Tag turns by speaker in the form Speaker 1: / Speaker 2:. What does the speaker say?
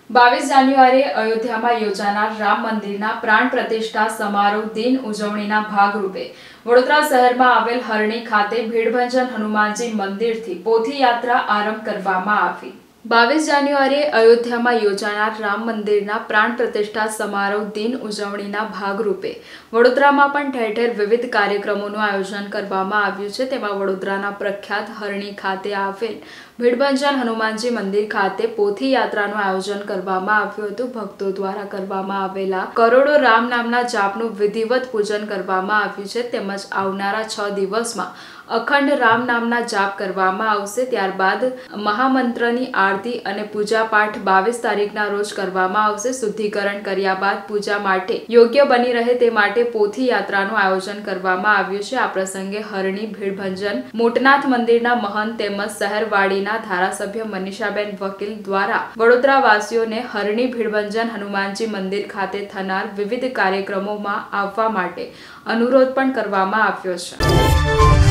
Speaker 1: 22 જાન્યુઆરીએ અયોધ્યામાં યોજાનાર રામ મંદિરના પ્રાણ પ્રતિષ્ઠા સમારોહ દિન ઉજવણીના ભાગરૂપે વડોદરા શહેરમાં આવેલ હરણી ખાતે ભીડભંજન હનુમાનજી મંદિરથી પોથી યાત્રા આરંભ કરવામાં આવી। 22 જાન્યુઆરીએ અયોધ્યામાં યોજાનાર રામ મંદિરના પ્રાણ પ્રતિષ્ઠા સમારોહ દિન ઉજવણીના ભાગરૂપે વડોદરામાં પણ ઠેર ઠેર વિવિધ કાર્યક્રમોનું આયોજન કરવામાં આવ્યું છે। તેમાં વડોદરાના પ્રખ્યાત હરણી ખાતે આવેલ ભીડભંજન હનુમાનજી મંદિર ખાતે પોથી યાત્રાનું આયોજન કરવામાં આવ્યું હતું। ભક્તો દ્વારા કરવામાં આવેલા કરોડો રામ નામના જાપનું વિધિવત પૂજન કરવામાં આવ્યું છે। તેમજ આવનારા 6 દિવસમાં અખંડ રામ નામના જાપ કરવામાં આવશે। ત્યારબાદ મહામંત્રની આરતી અને પૂજા પાઠ 22 તારીખના રોજ કરવામાં આવશે। શુદ્ધિકરણ કર્યા બાદ પૂજા માટે યોગ્ય બની રહે તે માટે પોથી યાત્રાનું આયોજન કરવામાં આવ્યું છે। આ પ્રસંગે હરણી ભીડભંજન મોટનાથ મંદિરના મહંત તેમજ શહેરવાડીના ધારાસભ્ય મનીષાબેન વકીલ દ્વારા વડોદરા વાસીઓને હરણી ભીડભંજન હનુમાનજી મંદિર ખાતે થનાર વિવિધ કાર્યક્રમોમાં આવવા માટે અનુરોધ પણ કરવામાં આવ્યો છે।